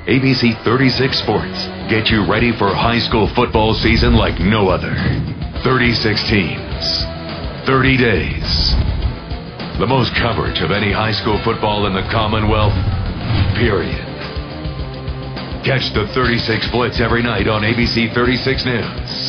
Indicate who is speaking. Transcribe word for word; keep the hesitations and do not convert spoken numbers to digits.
Speaker 1: A B C thirty-six Sports. Get you ready for high school football season like no other. thirty-six teams. thirty days. The most coverage of any high school football in the Commonwealth, period. Catch the thirty-six Blitz every night on A B C thirty-six News.